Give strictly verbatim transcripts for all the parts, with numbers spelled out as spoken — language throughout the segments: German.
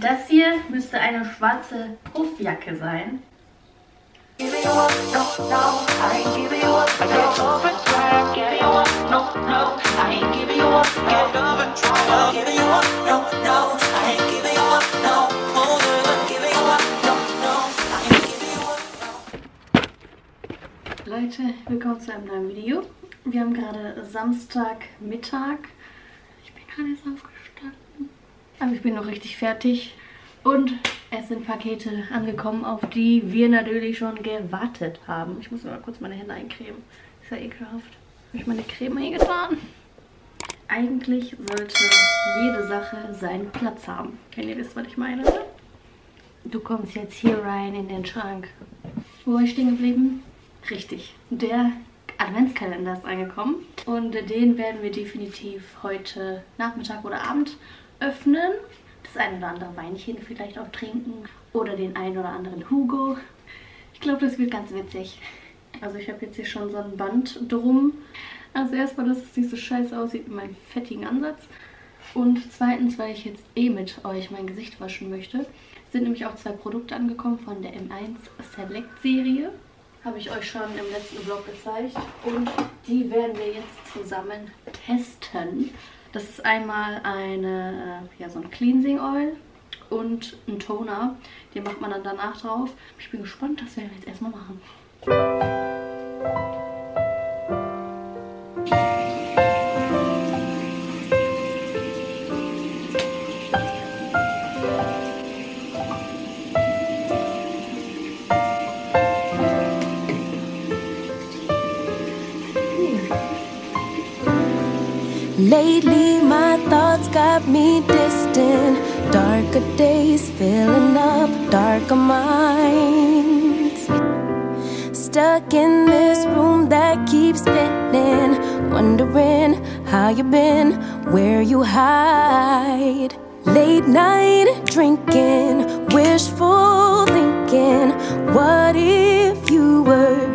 Das hier müsste eine schwarze Puffjacke sein. Leute, willkommen zu einem neuen Video. Wir haben gerade Samstagmittag. Ich bin gerade erst aufgestanden. Aber ich bin noch richtig fertig. Und es sind Pakete angekommen, auf die wir natürlich schon gewartet haben. Ich muss mal kurz meine Hände eincremen. Ist ja ekelhaft. Habe ich meine Creme eingetan? Eigentlich sollte jede Sache seinen Platz haben. Wenn ihr wisst, was ich meine. Du kommst jetzt hier rein in den Schrank. Wo war ich stehen geblieben? Richtig. Der Adventskalender ist angekommen. Und den werden wir definitiv heute Nachmittag oder Abend öffnen. Das ein oder andere Weinchen vielleicht auch trinken. Oder den einen oder anderen Hugo. Ich glaube, das wird ganz witzig. Also ich habe jetzt hier schon so ein Band drum. Also erstmal, dass es nicht so scheiße aussieht mit meinem fettigen Ansatz. Und zweitens, weil ich jetzt eh mit euch mein Gesicht waschen möchte. Es sind nämlich auch zwei Produkte angekommen von der M eins Select Serie. Habe ich euch schon im letzten Vlog gezeigt. Und die werden wir jetzt zusammen testen. Das ist einmal eine, ja, so ein Cleansing Oil und ein Toner. Den macht man dann danach drauf. Ich bin gespannt, das werden wir jetzt erstmal machen. Lately my thoughts got me distant. Darker days filling up darker minds. Stuck in this room that keeps spinning. Wondering how you been, where you hide. Late night drinking, wishful thinking. What if you were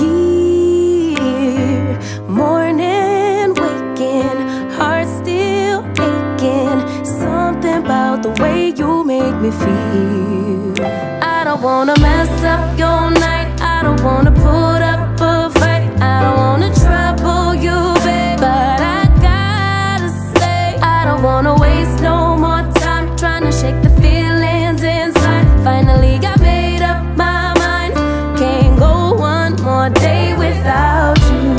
here? Morning waking, heart still aching. Something about the way you make me feel. I don't wanna mess up your night. I don't wanna put up a fight. I don't wanna trouble you, babe. But I gotta say, I don't wanna waste no more time trying to shake the feelings inside. Finally got made up my mind. Can't go one more day without you.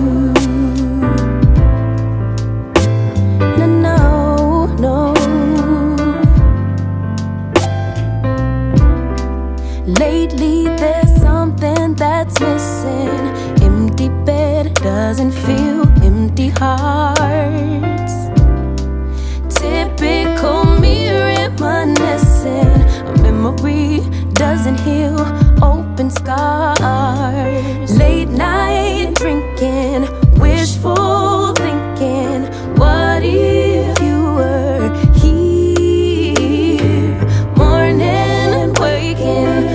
Lately there's something that's missing. Empty bed doesn't feel empty hearts. Typical me reminiscing. A memory doesn't heal open scars. Late night drinking, wishful thinking. What if you were here? Morning and waking,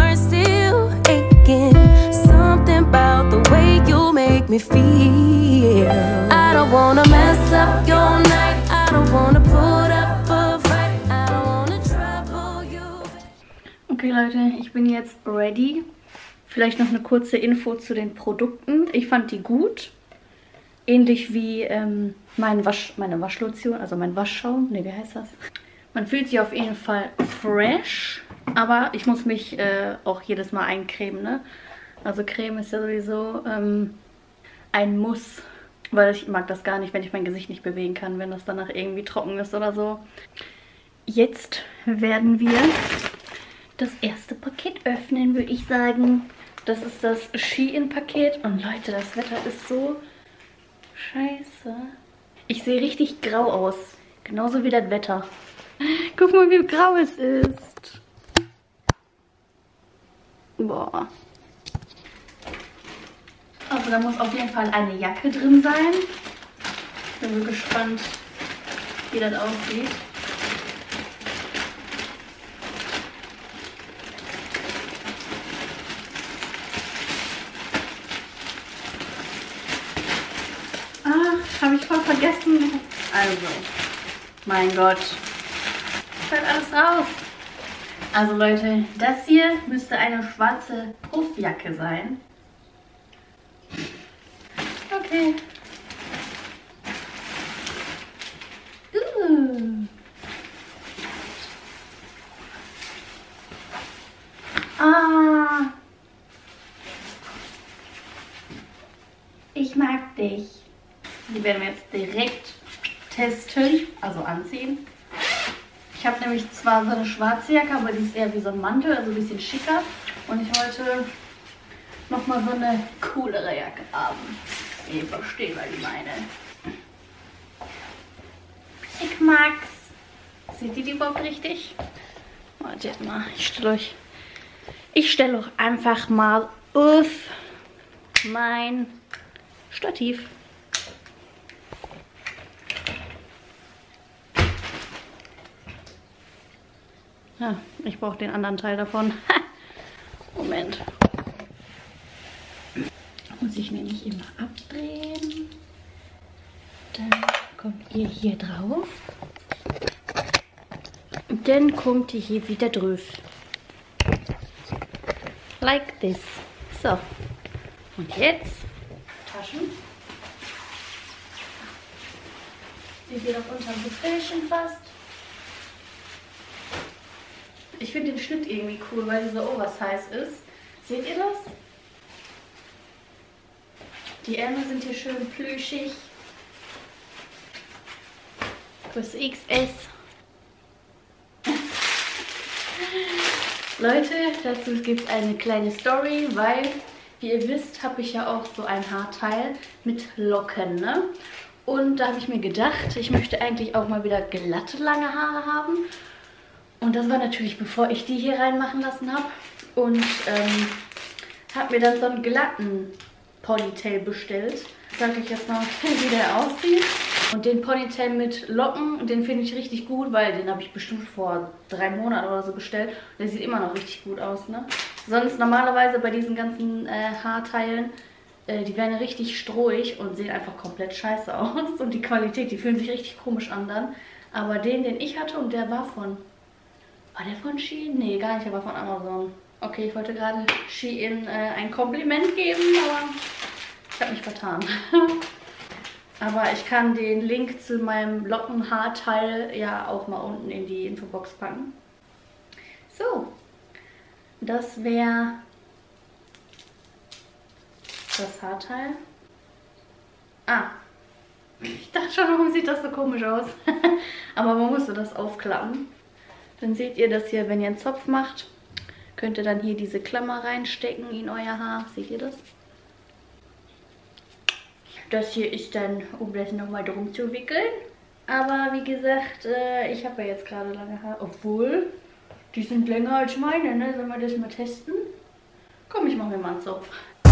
me feel. I don't wanna mess up your night. I don't wanna put up a fight. I don't wanna trouble you. Okay Leute, ich bin jetzt ready. Vielleicht noch eine kurze Info zu den Produkten. Ich fand die gut. Ähnlich wie ähm, mein Wasch, meine Waschlotion, also mein Waschschaum. Ne, wie heißt das? Man fühlt sich auf jeden Fall fresh. Aber ich muss mich äh, auch jedes Mal eincremen, ne? Also Creme ist ja sowieso ähm, ein Muss, weil ich mag das gar nicht, wenn ich mein Gesicht nicht bewegen kann, wenn das danach irgendwie trocken ist oder so. Jetzt werden wir das erste Paket öffnen, würde ich sagen. Das ist das Shein-Paket. Und Leute, das Wetter ist so scheiße. Ich sehe richtig grau aus. Genauso wie das Wetter. Guck mal, wie grau es ist. Boah. Also da muss auf jeden Fall eine Jacke drin sein. Bin so gespannt, wie das aussieht. Ach, habe ich voll vergessen. Also, mein Gott. halt alles raus. Also Leute, das hier müsste eine schwarze Puffjacke sein. Okay. Uh. Ah. Ich mag dich. Die werden wir jetzt direkt testen, also anziehen. Ich habe nämlich zwar so eine schwarze Jacke, aber die ist eher wie so ein Mantel, also ein bisschen schicker. Und ich wollte nochmal so eine coolere Jacke haben. Ihr versteht, was ich meine. Ich mag's. Seht ihr die überhaupt richtig? Wartet mal, ich stelle euch, ich stelle euch einfach mal auf mein Stativ. Ja, ich brauche den anderen Teil davon. Moment. Muss ich nämlich immer abdrehen. Dann kommt ihr hier drauf. Und dann kommt ihr hier wieder drauf. Like this. So. Und jetzt Taschen. Seht ihr doch unterm Befällchen fast. Ich finde den Schnitt irgendwie cool, weil dieser Oversize ist. Seht ihr das? Die Ärmel sind hier schön plüschig. Größe X S. Leute, dazu gibt es eine kleine Story, weil, wie ihr wisst, habe ich ja auch so ein Haarteil mit Locken, ne? Und da habe ich mir gedacht, ich möchte eigentlich auch mal wieder glatte, lange Haare haben. Und das war natürlich, bevor ich die hier reinmachen lassen habe. Und ähm, habe mir dann so einen glatten Ponytail bestellt. Ich sage euch jetzt mal, wie der aussieht. Und den Ponytail mit Locken, den finde ich richtig gut, weil den habe ich bestimmt vor drei Monaten oder so bestellt. Der sieht immer noch richtig gut aus, ne? Sonst normalerweise bei diesen ganzen äh, Haarteilen, äh, die werden richtig strohig und sehen einfach komplett scheiße aus. Und die Qualität, die fühlen sich richtig komisch an dann. Aber den, den ich hatte, und der war von... War der von Shein? Nee, gar nicht, der war von Amazon. Okay, ich wollte gerade Shein äh, ein Kompliment geben, aber ich habe mich vertan. Aber ich kann den Link zu meinem Lockenhaarteil ja auch mal unten in die Infobox packen. So, das wäre das Haarteil. Ah, ich dachte schon, warum sieht das so komisch aus? Aber man musste das aufklappen. Dann seht ihr das hier, wenn ihr einen Zopf macht, könnt ihr dann hier diese Klammer reinstecken in euer Haar. Seht ihr das? Das hier ist dann, um das nochmal drum zu wickeln. Aber wie gesagt, äh, ich habe ja jetzt gerade lange Haare. Obwohl, die sind länger als meine, ne? Sollen wir das mal testen? Komm, ich mache mir mal einen Zopf.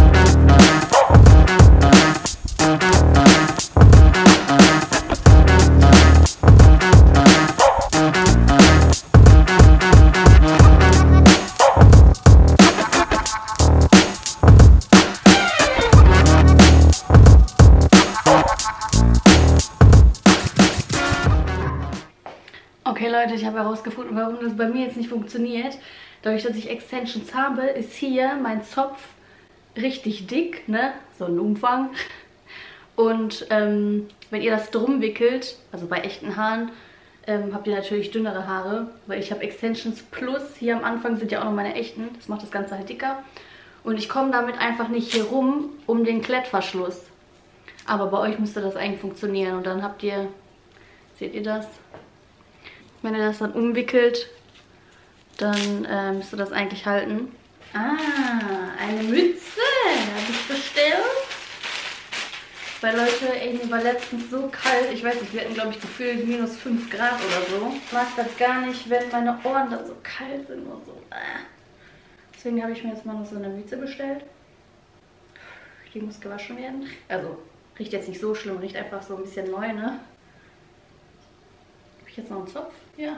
Okay Leute, ich habe herausgefunden, warum das bei mir jetzt nicht funktioniert. Dadurch, dass ich Extensions habe, ist hier mein Zopf richtig dick, ne? So ein Umfang. Und ähm, wenn ihr das drum wickelt, also bei echten Haaren, ähm, habt ihr natürlich dünnere Haare. Weil ich habe Extensions plus, hier am Anfang sind ja auch noch meine echten. Das macht das Ganze halt dicker. Und ich komme damit einfach nicht hier rum um den Klettverschluss. Aber bei euch müsste das eigentlich funktionieren. Und dann habt ihr, seht ihr das? Wenn ihr das dann umwickelt, dann äh, müsst ihr das eigentlich halten. Ah, eine Mütze habe ich bestellt. Weil Leute, ey, mir war letztens so kalt. Ich weiß nicht, wir hatten glaube ich gefühlt minus fünf Grad oder so. Ich mag das gar nicht, wenn meine Ohren dann so kalt sind und so. Deswegen habe ich mir jetzt mal noch so eine Mütze bestellt. Die muss gewaschen werden. Also, riecht jetzt nicht so schlimm, riecht einfach so ein bisschen neu, ne? Habe ich jetzt noch einen Zopf? Ja.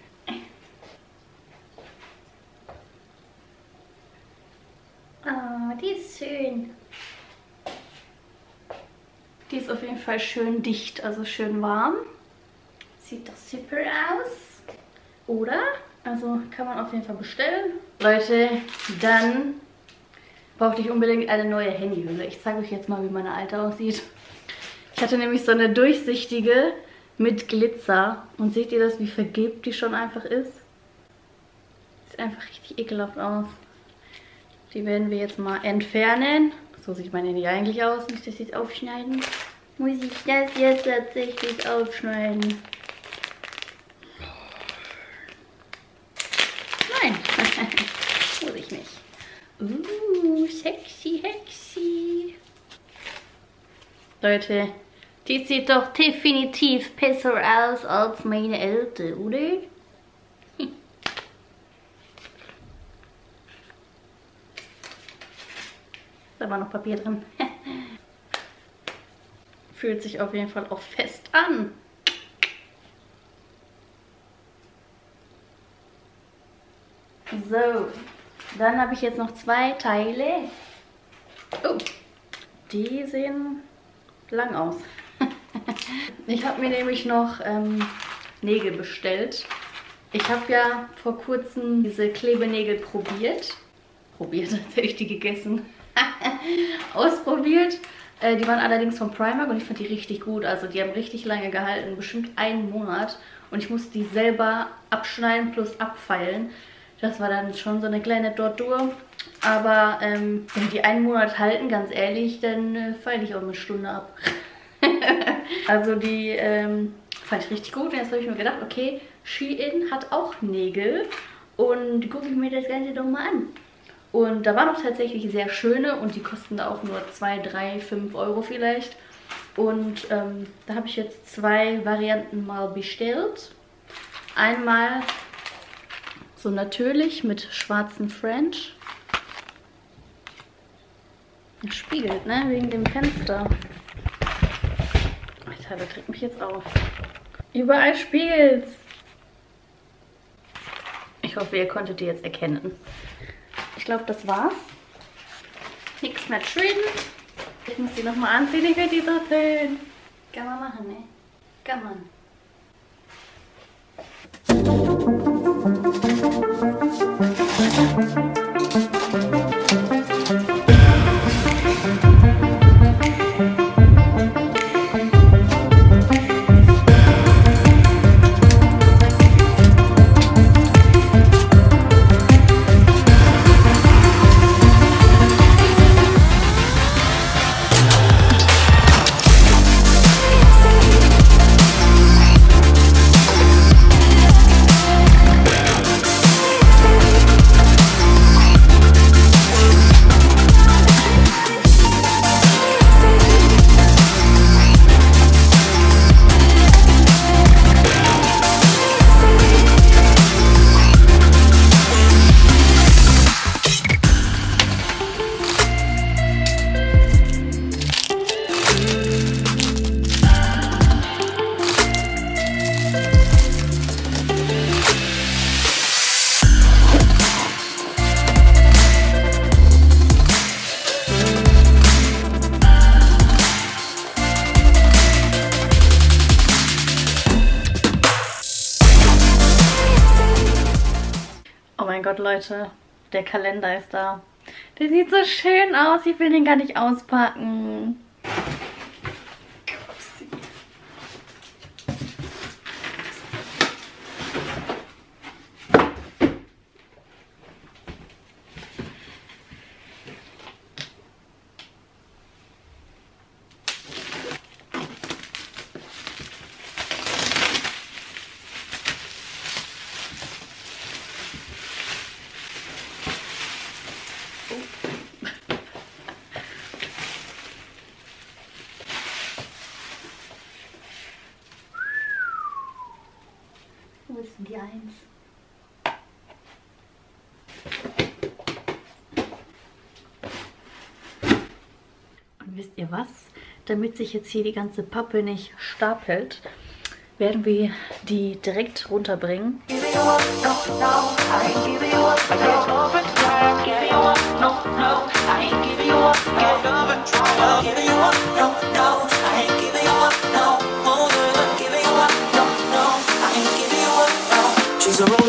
Ah, die ist schön. Die ist auf jeden Fall schön dicht, also schön warm. Sieht doch super aus. Oder? Also kann man auf jeden Fall bestellen. Leute, dann brauchte ich unbedingt eine neue Handyhülle. Ich zeige euch jetzt mal, wie meine alte aussieht. Ich hatte nämlich so eine durchsichtige mit Glitzer. Und seht ihr das, wie vergilbt die schon einfach ist? Sieht einfach richtig ekelhaft aus. Die werden wir jetzt mal entfernen. So sieht mein Handy eigentlich aus. Nicht, dass ich es aufschneiden. Muss ich das jetzt tatsächlich aufschneiden? Nein. Muss ich nicht. Uh, sexy, sexy. Leute, die sieht doch definitiv besser aus als meine alte, oder? Da war noch Papier drin. Fühlt sich auf jeden Fall auch fest an. So, dann habe ich jetzt noch zwei Teile. Oh, die sehen lang aus. Ich habe mir nämlich noch ähm, Nägel bestellt. Ich habe ja vor kurzem diese Klebenägel probiert. Probiert, als hätte ich die gegessen. Ausprobiert. Äh, die waren allerdings von Primark und ich fand die richtig gut. Also die haben richtig lange gehalten, bestimmt einen Monat. Und ich musste die selber abschneiden plus abfeilen. Das war dann schon so eine kleine Tortur. Aber ähm, wenn die einen Monat halten, ganz ehrlich, dann äh, feile ich auch eine Stunde ab. Also die ähm, fand ich richtig gut. Und jetzt habe ich mir gedacht, okay, Shein hat auch Nägel. Und gucke ich mir das Ganze doch mal an. Und da waren auch tatsächlich sehr schöne und die kosten da auch nur zwei, drei, fünf Euro vielleicht. Und ähm, da habe ich jetzt zwei Varianten mal bestellt. Einmal so natürlich mit schwarzen French. Das spiegelt, ne? Wegen dem Fenster. Alter, das trägt mich jetzt auf. Überall spiegelt's. Ich hoffe, ihr konntet die jetzt erkennen. Ich glaube, das war's. Nichts mehr drin. Ich muss die nochmal anziehen. Ich will die so schön. Kann man machen, ne? Kann man. Oh mein Gott, Leute, der Kalender ist da. Der sieht so schön aus, ich will den gar nicht auspacken. Wo ist denn die Eins? Und wisst ihr was? Damit sich jetzt hier die ganze Pappe nicht stapelt, werden wir die direkt runterbringen. She's a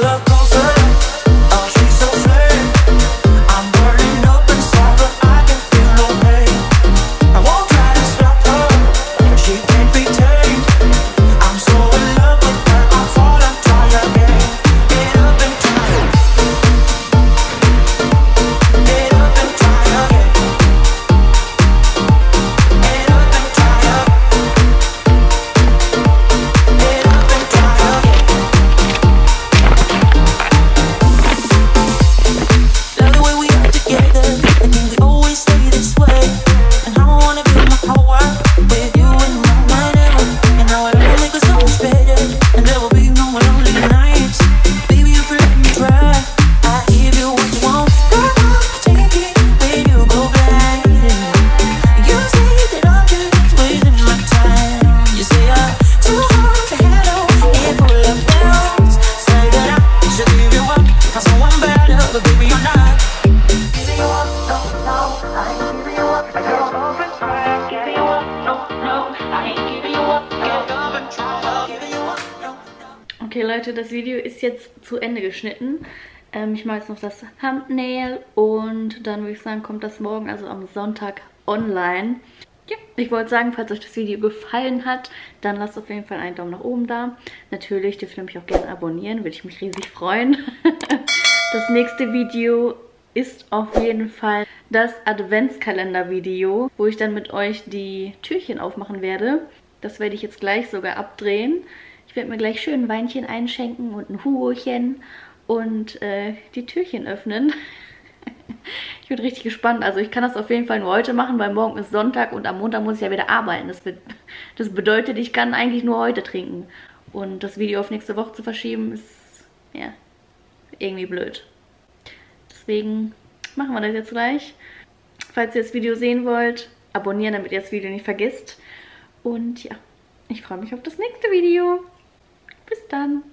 Leute, das Video ist jetzt zu Ende geschnitten. Ähm, ich mache jetzt noch das Thumbnail und dann würde ich sagen, kommt das morgen, also am Sonntag, online. Ja, ich wollte sagen, falls euch das Video gefallen hat, dann lasst auf jeden Fall einen Daumen nach oben da. Natürlich dürft ihr mich auch gerne abonnieren, würde ich mich riesig freuen. Das nächste Video ist auf jeden Fall das Adventskalender-Video, wo ich dann mit euch die Türchen aufmachen werde. Das werde ich jetzt gleich sogar abdrehen. Ich werde mir gleich schön ein Weinchen einschenken und ein Hugochen und äh, die Türchen öffnen. Ich bin richtig gespannt. Also ich kann das auf jeden Fall nur heute machen, weil morgen ist Sonntag und am Montag muss ich ja wieder arbeiten. Das, wird, das bedeutet, ich kann eigentlich nur heute trinken. Und das Video auf nächste Woche zu verschieben, ist ja irgendwie blöd. Deswegen machen wir das jetzt gleich. Falls ihr das Video sehen wollt, abonnieren, damit ihr das Video nicht vergisst. Und ja, ich freue mich auf das nächste Video. Bis dann.